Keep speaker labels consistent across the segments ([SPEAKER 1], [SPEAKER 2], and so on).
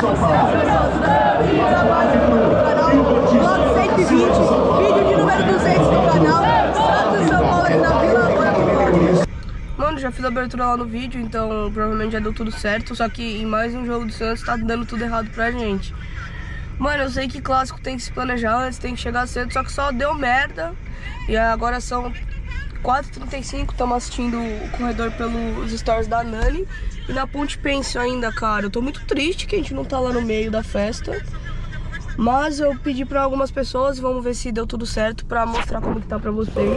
[SPEAKER 1] Vlog 120, vídeo de número 200 do canal. Santos, São Paulo aqui na Vila, agora que vlog. Mano, já fiz a abertura lá no vídeo, então provavelmente já deu tudo certo. Só que em mais um jogo do Santos tá dando tudo errado pra gente. Mano, eu sei que clássico tem que se planejar antes, tem que chegar cedo, só que só deu merda. E agora são 4h35, estamos assistindo o corredor pelos stories da Nani. E na Ponte Pênsil ainda, cara. Eu tô muito triste que a gente não tá lá no meio da festa. Mas eu pedi pra algumas pessoas, vamos ver se deu tudo certo pra mostrar como que tá pra vocês.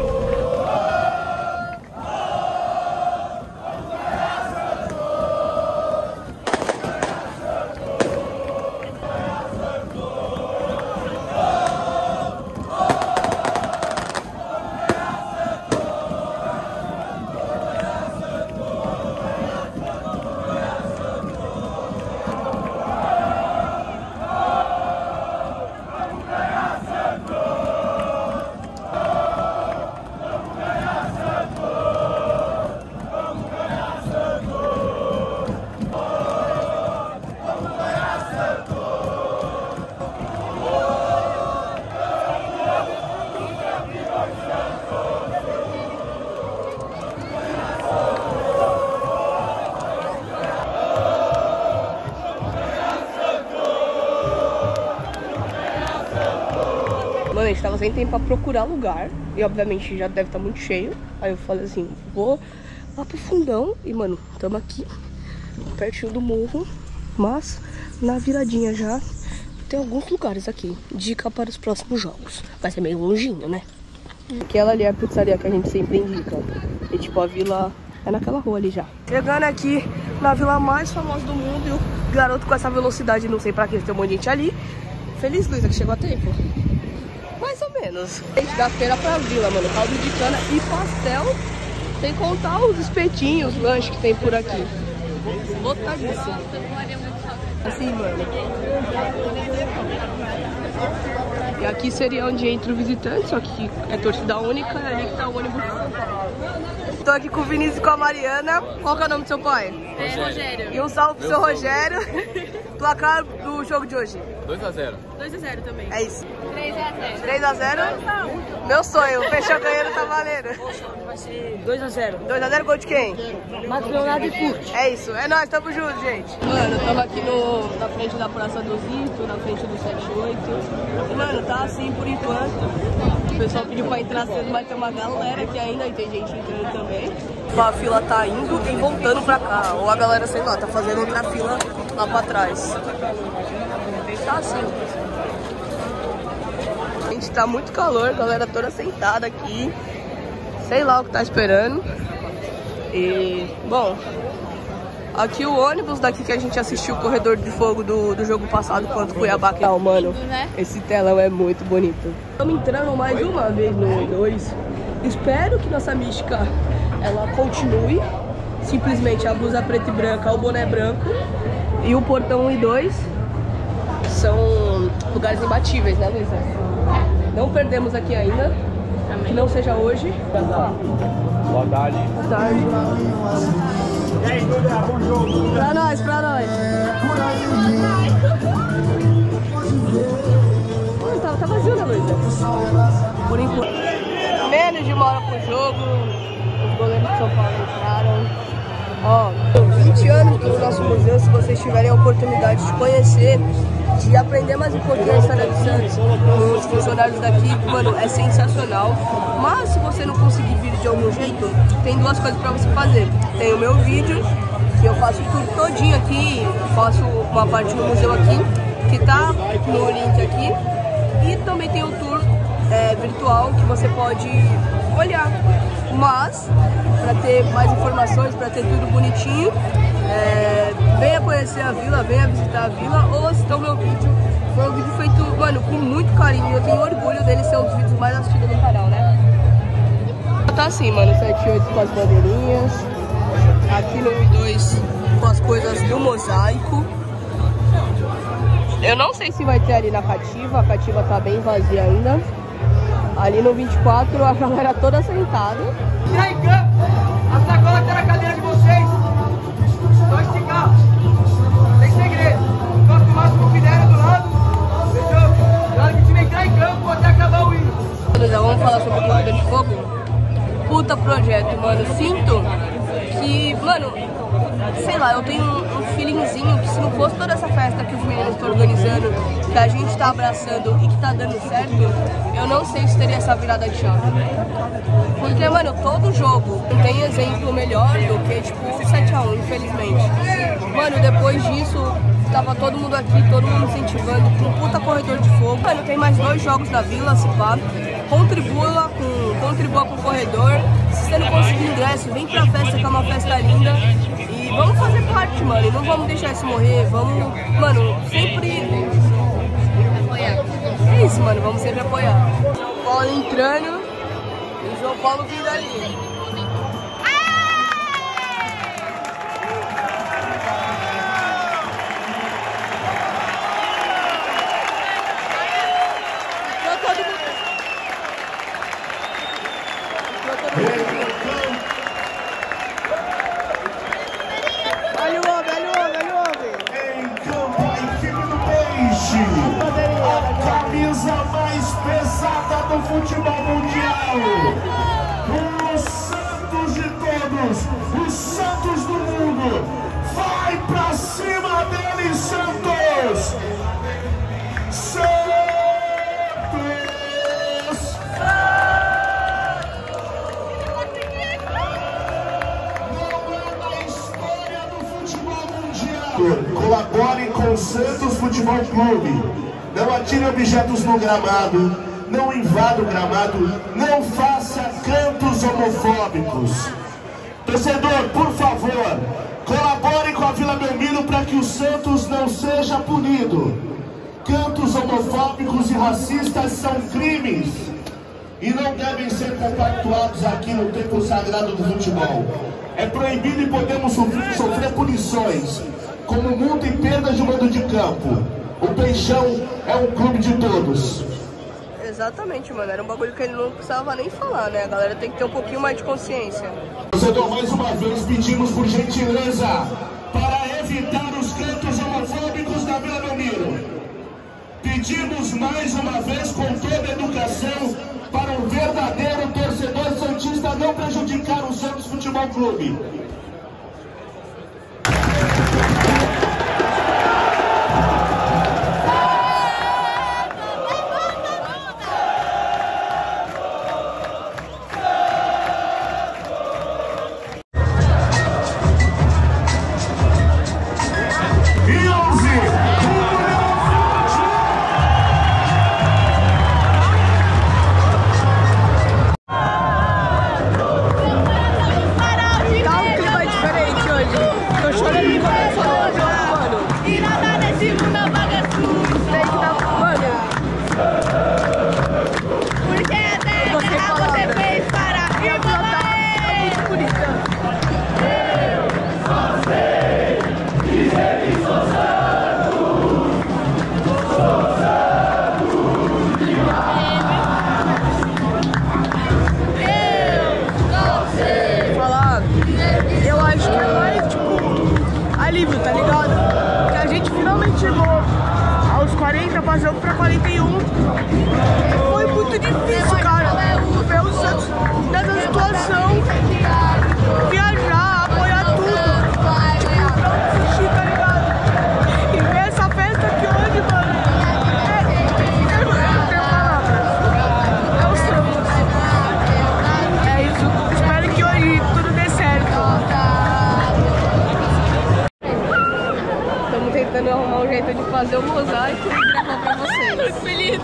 [SPEAKER 1] Mano, a gente tava sem tempo pra procurar lugar. E obviamente já deve estar muito cheio. Aí eu falei assim, vou lá pro fundão. E mano, tamo aqui pertinho do morro, mas na viradinha já. Tem alguns lugares aqui. Dica para os próximos jogos. Vai ser meio longinho, né? Aquela ali é a pizzaria que a gente sempre indica. E tipo, a vila é naquela rua ali já. Chegando aqui na vila mais famosa do mundo. E o garoto com essa velocidade, não sei pra que tem um monte de gente ali. Feliz Luísa que chegou a tempo. Mais ou menos. Da feira pra vila, mano. Caldo de cana e pastel. Sem contar os espetinhos, os lanches que tem por aqui. Lotadíssimo. Assim, mano. E aqui seria onde entra o visitante, só que é torcida única. É ali que tá o ônibus. Tô aqui com o Vinícius e com a Mariana. Qual que é o nome do seu pai?
[SPEAKER 2] Rogério.
[SPEAKER 1] E um salve pro seu Rogério. Placar do jogo de hoje?
[SPEAKER 2] 2x0. 2x0 também.
[SPEAKER 1] É isso.
[SPEAKER 2] 3x0.
[SPEAKER 1] 3x0? Meu sonho, fechou ganhando, tá valendo.
[SPEAKER 3] Vai ser 2x0.
[SPEAKER 1] 2x0, gol de quem?
[SPEAKER 3] Marcos Leonardo e Curte.
[SPEAKER 1] É isso, é nóis, tamo junto, gente. Mano, tamo aqui na frente da Praça do Zito, na frente do 78. E, mano, tá assim por enquanto. O pessoal pediu pra entrar cedo, mas tem uma galera aqui ainda e tem gente entrando também. A fila tá indo e voltando pra cá. Ou a galera, sei lá, tá fazendo outra fila lá pra trás. Tá assim. Gente, tá muito calor, a galera toda sentada aqui. Sei lá o que tá esperando. E, bom, aqui o ônibus daqui que a gente assistiu o Corredor de Fogo do jogo passado contra o Cuiabá. Não, mano, esse telão é muito bonito. Estamos entrando mais uma vez no 1-2. Espero que nossa mística ela continue. Simplesmente a blusa preta e branca, o boné branco. E o portão 1 e 2 são lugares imbatíveis, né, Luísa? Não perdemos aqui ainda. Que não seja hoje.
[SPEAKER 2] Boa tarde.
[SPEAKER 1] Boa tarde.
[SPEAKER 2] E aí, bom jogo.
[SPEAKER 1] Pra nós, pra nós. Tá vazio, né, Luísa? Por enquanto. Menos de 1 hora pro jogo. Os goleiros de São Paulo entraram. Ó, 20 anos do nosso museu. Se vocês tiverem a oportunidade de conhecer, de aprender mais um pouquinho a história do Santos, os funcionários daqui, mano, é sensacional. Mas se você não conseguir vir de algum jeito, tem duas coisas pra você fazer. Tem o meu vídeo, que eu faço o tour todinho aqui, faço uma parte no museu aqui, que tá no link aqui. E também tem o tour virtual, que você pode olhar. Mas, para ter mais informações, para ter tudo bonitinho, venha conhecer a vila, venha visitar a vila, ou assistir o meu vídeo. Foi um vídeo feito, mano, com muito carinho. Eu tenho orgulho dele ser um dos vídeos mais assistidos no canal, né? Tá assim, mano, 7-8 com as bandeirinhas. Aqui no 1-2 com as coisas do mosaico. Eu não sei se vai ter ali na cativa, a cativa tá bem vazia ainda. Ali no 24 a galera toda sentada.
[SPEAKER 4] Tirar em campo, a sacola que tá na cadeira de vocês. Só esticar. Sem segredo. Gosto mais.
[SPEAKER 1] puta projeto, mano. Sinto que, mano, sei lá, eu tenho um feelingzinho que se não fosse toda essa festa que os meninos estão organizando, que a gente tá abraçando e que tá dando certo, eu não sei se teria essa virada de chave. Porque, mano, todo jogo não tem exemplo melhor do que, tipo, o 7-1, infelizmente. Mano, depois disso, tava todo mundo aqui, todo mundo incentivando, com um puta corredor de fogo. Mano, tem mais 2 jogos na Vila, se pá. Contribua com o corredor. Se você não conseguir ingresso, vem pra festa, que é uma festa linda. E vamos fazer parte, mano. E não vamos deixar isso morrer. Vamos, mano, sempre apoiar. É isso, mano. Vamos sempre apoiar. João Paulo entrando e João Paulo vindo ali.
[SPEAKER 5] A camisa mais pesada do futebol mundial. O Santos de todos, os Santos do mundo. Vai pra cima dele, Santos! Santos! Não é da história do futebol mundial. Colabore com o Santos Futebol Clube. Não atire objetos no gramado, não invada o gramado, não faça cantos homofóbicos. Torcedor, por favor, colabore com a Vila Belmiro para que o Santos não seja punido. Cantos homofóbicos e racistas são crimes e não devem ser compactuados aqui no tempo sagrado do futebol. É proibido e podemos sofrer punições, como multa e perda de mando de campo. O Peixão é um clube de todos.
[SPEAKER 1] Exatamente, mano. Era um bagulho que ele não precisava nem falar, né? A galera tem que ter um pouquinho mais de consciência.
[SPEAKER 5] Torcedor, mais uma vez pedimos por gentileza para evitar os cantos homofóbicos da Vila Belmiro. Pedimos mais uma vez com toda a educação para um verdadeiro torcedor santista não prejudicar o Santos Futebol Clube.
[SPEAKER 1] Alívio, tá ligado? Que a gente finalmente chegou aos 40, passou pra 41. Foi muito difícil, cara, ver o Santos nessa situação, viajar, apoiar tudo, tipo, pra assistir, tá ligado? E ver essa festa aqui hoje, mano, eu não tenho palavras. É o Santos. É isso, espero que hoje tudo dê certo. Estamos tentando arrumar um jeito de fazer o mosaico e gravar pra vocês. Tô muito feliz.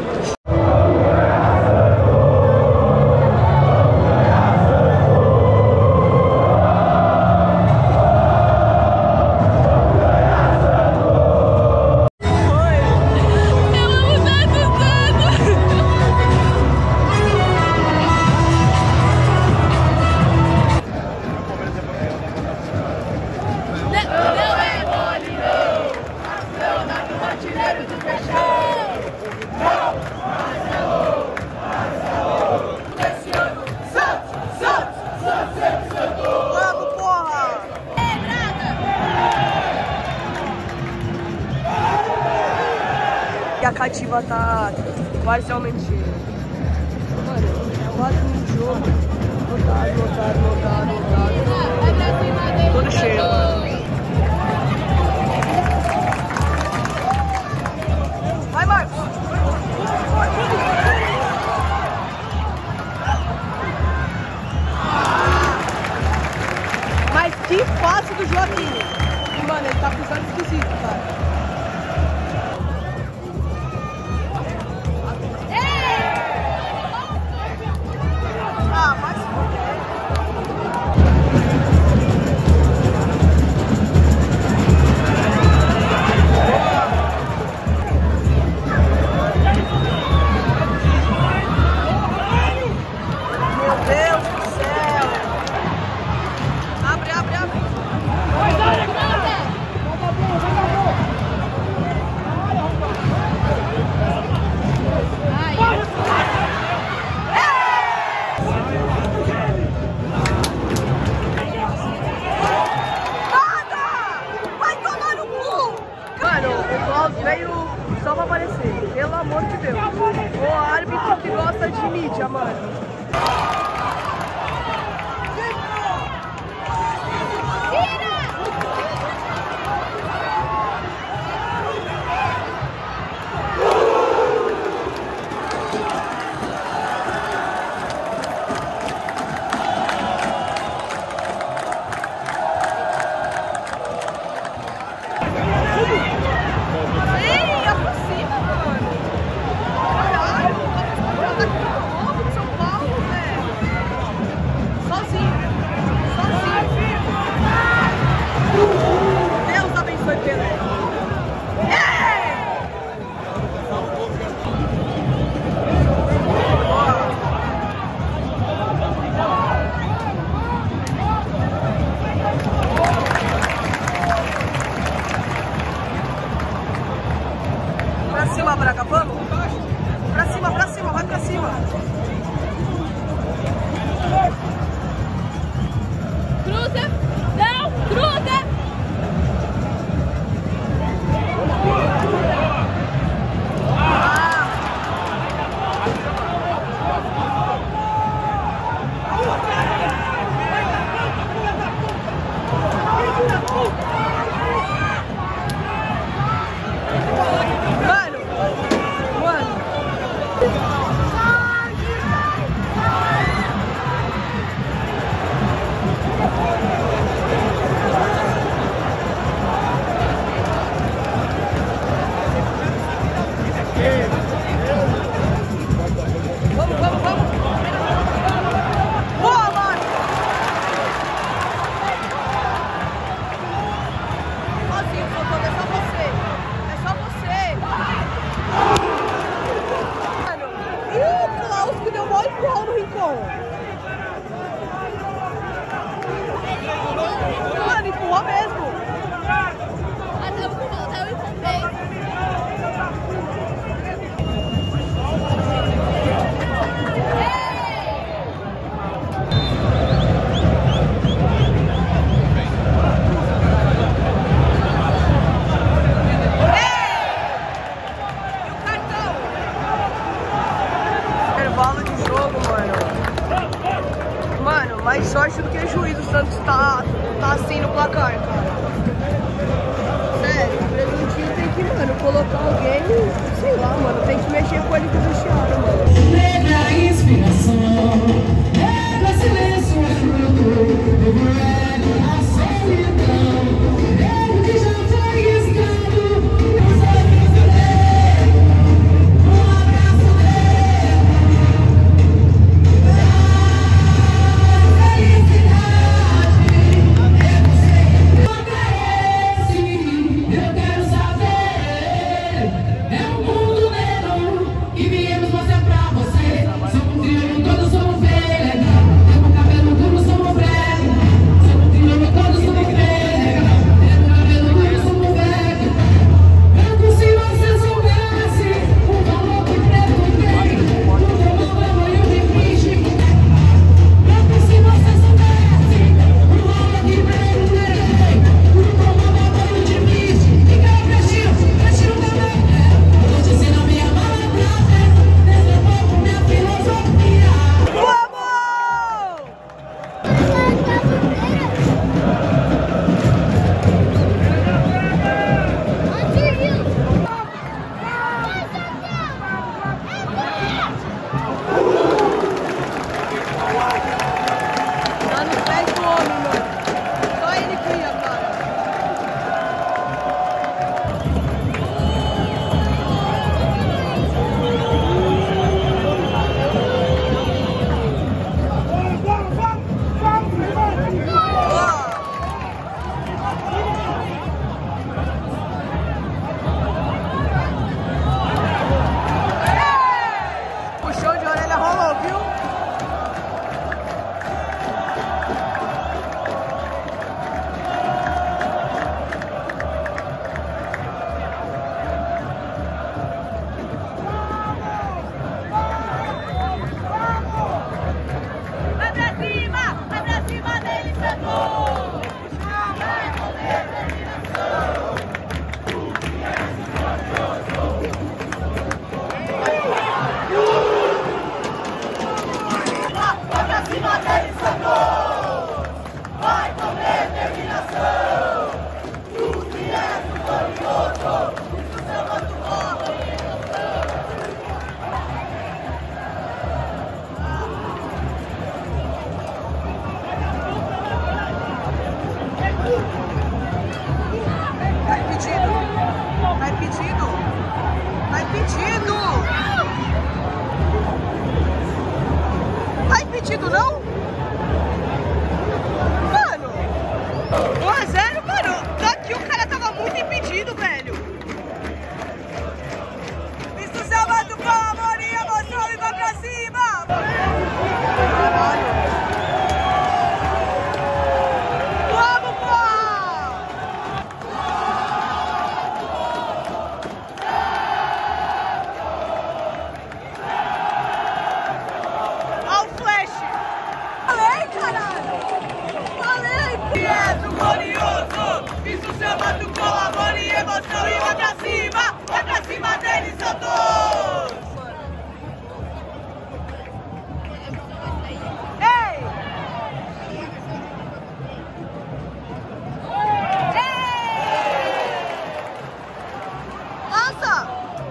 [SPEAKER 1] A cativa tá parcialmente cheia. Mano, 4 minutos de jogo, não lotado. Todo cheio, mano. Vai, Marcos! Mas que passe do Joaquim! E, mano, ele tá pisando esquisito, cara. Veio só pra aparecer, pelo amor de Deus. O árbitro que gosta de mídia, mano. Pra cima, Braga, vamos? Pra cima, vai pra cima.
[SPEAKER 2] Cruza! Não! Cruza!
[SPEAKER 1] Mano, empurrou mesmo.
[SPEAKER 2] Até o que eu empurrei.
[SPEAKER 1] Intervalo de jogo, mano, mais sorte do que juiz. O Santos tá assim no placar, cara. Sério, o presuntinho tem que, mano, colocar alguém, sei lá, mano, tem que mexer com ele do vestiário, mano.
[SPEAKER 6] Negra inspiração, negra silêncio é fruto, negra a solidão, negro que já foi escravo. E viemos
[SPEAKER 1] impedido! Tá impedido, não? Mano! 1-0, mano! Daqui o cara tava muito impedido, velho! Visto o céu, bate o pau, amor e emoção e vai pra cima! Vamos, pô! Olha o flash! Falei, caralho! Falei! Pietro glorioso! Isso chama do com amor e emoção e vai pra cima! Vai pra cima deles, são todos! Ei! Ei! Lança!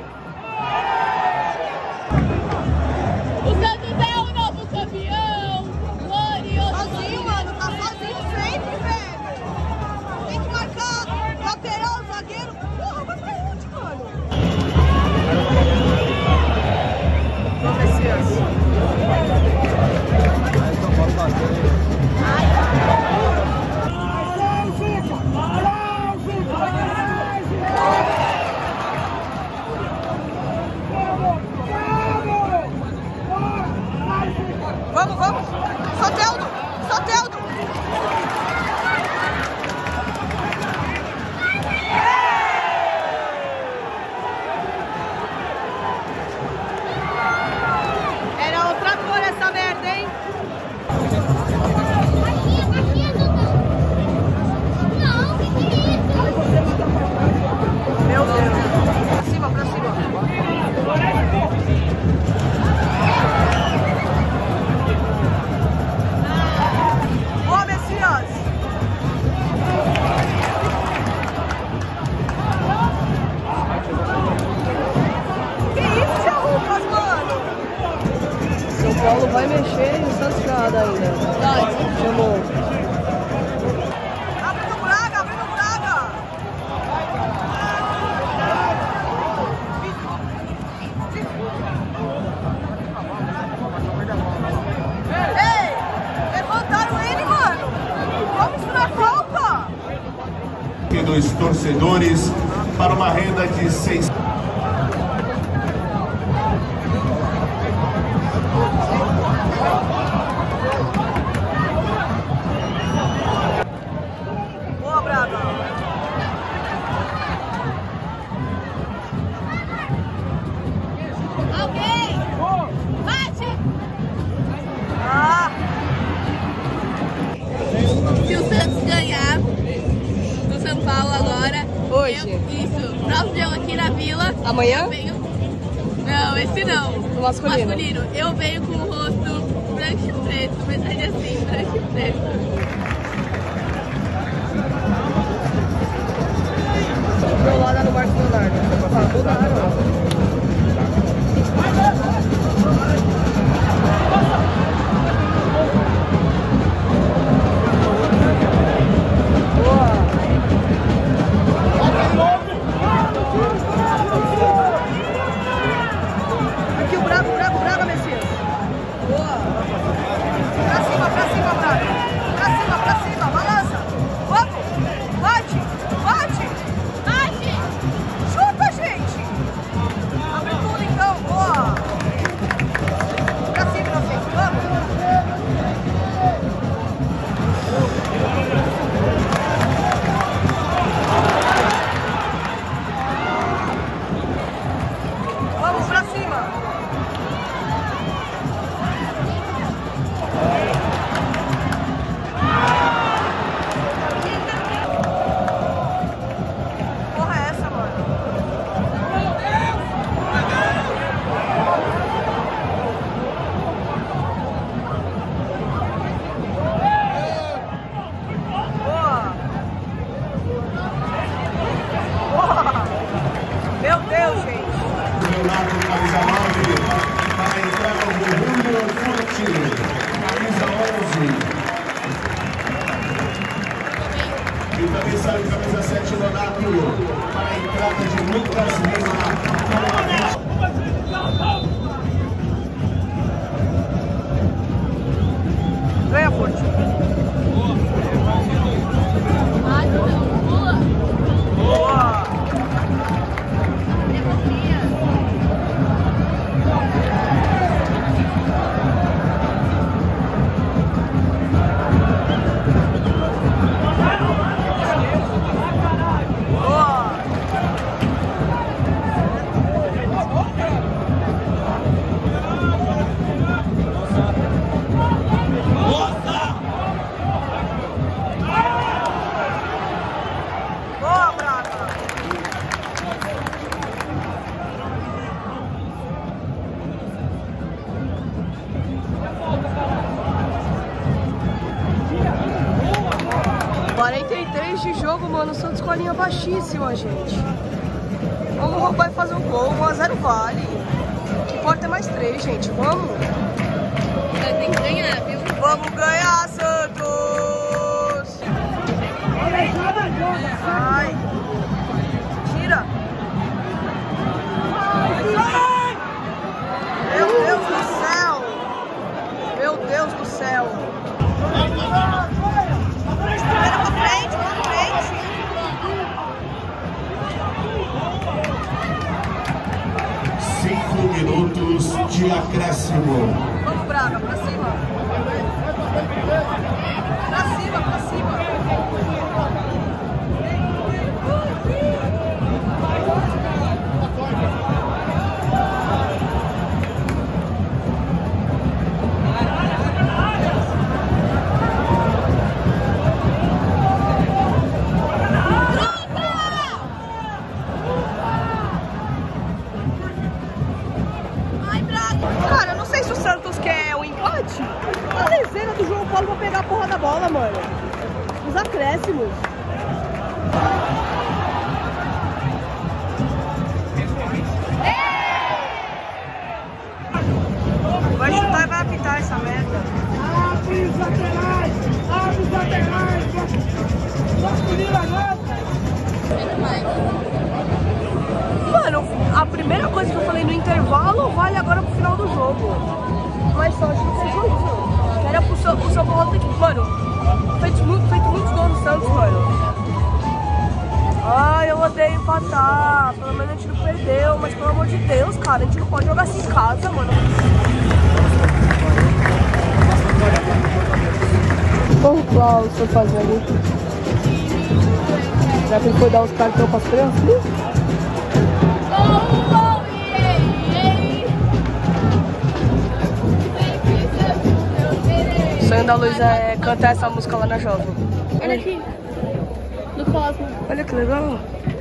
[SPEAKER 2] O Santos é o novo campeão. Glorioso.
[SPEAKER 1] Sozinho, mano, tá sozinho sempre, velho. Tem que marcar lateral, zagueiro. Porra, vai pra onde, mano? Vamos, Messias. Vamos, vamos. Soteldo, Soteldo. Era outra cor essa merda, hein? Meu Deus. Pra cima, pra cima. Boa, Messias. Que isso, seu Lucas, mano? São Paulo vai mexer e o Santos nada ainda. Chamou. Abre no Braga, abre no Braga. Ei, levantaram ele, mano. Vamos isso na Copa.
[SPEAKER 5] E dos torcedores para uma renda de 6.
[SPEAKER 1] Boa, Braga.
[SPEAKER 2] Alguém! Bate!
[SPEAKER 1] Ah,
[SPEAKER 2] Se o Santos ganhar do São Paulo agora,
[SPEAKER 1] Hoje?
[SPEAKER 2] isso, próximo jogo aqui na Vila.
[SPEAKER 1] Amanhã?
[SPEAKER 2] Eu venho. Não, esse não.
[SPEAKER 1] O masculino.
[SPEAKER 2] Eu venho com o rosto branco e preto, metade assim, branco e preto.
[SPEAKER 1] Trollada no Marcos Leonardo. Mudaram. Aqui o Braga, Messias. Boa. Pra cima, Braga. Pra cima, balança. Vamos. Bate.
[SPEAKER 2] Bate!
[SPEAKER 1] Chuta, gente. Abre tudo então, boa. Pra cima, vamos. Vamos pra cima. Porra é essa, mano? Boa. Meu Deus, gente.
[SPEAKER 5] Leonardo, camisa 9, para a entrada do Júnior Forte, camisa 11. E também sai o camisa 7, Leonardo, para a entrada de Lucas Lima.
[SPEAKER 1] mano. O Santos com a linha baixíssima, gente. Vamos roubar e fazer o gol. 1 a 0 vale. O que importa é mais 3, gente. Vamos.
[SPEAKER 2] Tem que ganhar, viu?
[SPEAKER 1] Vamos ganhar, Santos! Ai. Tira. Meu Deus do céu! Meu Deus do céu! Primeiro pra frente, pra frente!
[SPEAKER 5] Minutos de acréscimo.
[SPEAKER 1] Vamos, Braga, pra cima! Pra cima, pra cima! Cara, eu não sei se o Santos quer o empate. A lezeira do João Paulo pra pegar a porra da bola, mano. Os acréscimos. Vai chutar e vai apitar essa merda.
[SPEAKER 4] Abre os laterais! Abre os laterais! Masculino agora!
[SPEAKER 1] Mano, a primeira coisa que eu falei no intervalo vale agora pro final do jogo. Mas só acho que tem jogo. Que era pro São Paulo ter que... Mano, feito muitos gols no Santos, mano. Ai, eu odeio empatar. Pelo menos a gente não perdeu. Mas pelo amor de Deus, cara, a gente não pode jogar assim em casa, mano. Vamos lá, o senhor fazendo. Será que ele foi dar os cartões para as crianças? O sonho da Luísa é cantar essa música lá na Jovem.
[SPEAKER 2] Olha aqui. Do Cosmo.
[SPEAKER 1] Olha que legal.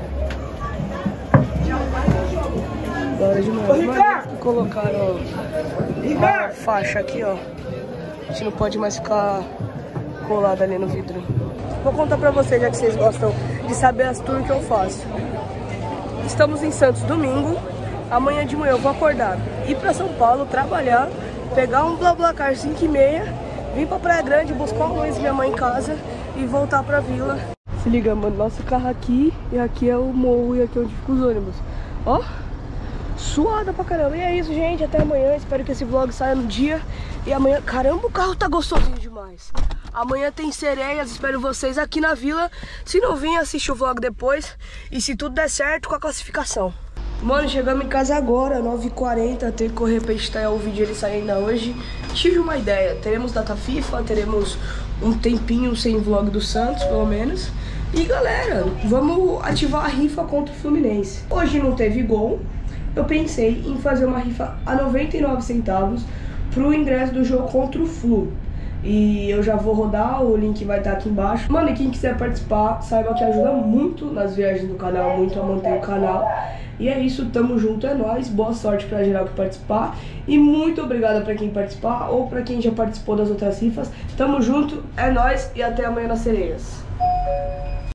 [SPEAKER 1] Da hora demais. Mas colocaram a faixa aqui, ó. A gente não pode mais ficar colado ali no vidro. Vou contar pra vocês, já que vocês gostam de saber as tours que eu faço. Estamos em Santos domingo. Amanhã de manhã eu vou acordar, ir pra São Paulo, trabalhar, pegar um BlaBlaCar 5h30, vir pra Praia Grande, buscar o Luiz e minha mãe em casa e voltar pra vila. Se liga, mano, nosso carro aqui, e aqui é o morro, e aqui é onde ficam os ônibus. Ó, suada pra caramba. E é isso, gente, até amanhã. Espero que esse vlog saia no dia. E amanhã, caramba, o carro tá gostosinho demais. Amanhã tem sereias, espero vocês aqui na vila. Se não vir, assiste o vlog depois. E se tudo der certo, com a classificação. Mano, chegamos em casa agora, 9h40, tem que correr pra editar o vídeo, ele sair ainda hoje. Tive uma ideia, teremos data FIFA, teremos um tempinho sem vlog do Santos, pelo menos. E galera, vamos ativar a rifa contra o Fluminense. Hoje não teve gol, eu pensei em fazer uma rifa a 99 centavos pro ingresso do jogo contra o Flu. E eu já vou rodar, o link vai estar aqui embaixo. Mano, e quem quiser participar, saiba que ajuda muito nas viagens do canal, muito a manter o canal. E é isso, tamo junto, é nóis. Boa sorte pra geral que participar. E muito obrigada pra quem participar ou pra quem já participou das outras rifas. Tamo junto, é nóis e até amanhã nas sereias.